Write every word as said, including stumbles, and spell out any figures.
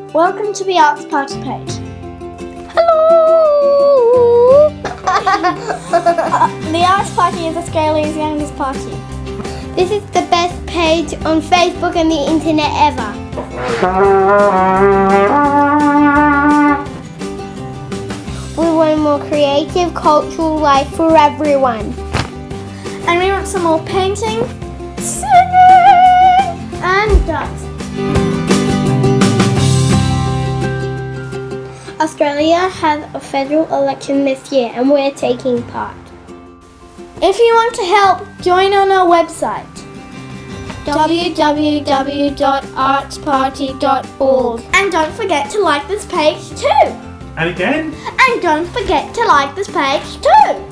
Welcome to the Arts Party page. Hello! uh, the Arts Party is Australia's youngest party. This is the best page on Facebook and the internet ever. We want a more creative, cultural life for everyone. And we want some more painting, singing, and dancing. Australia has a federal election this year and we're taking part. If you want to help, join on our website w w w dot arts party dot org. And don't forget to like this page too. And again? And don't forget to like this page too.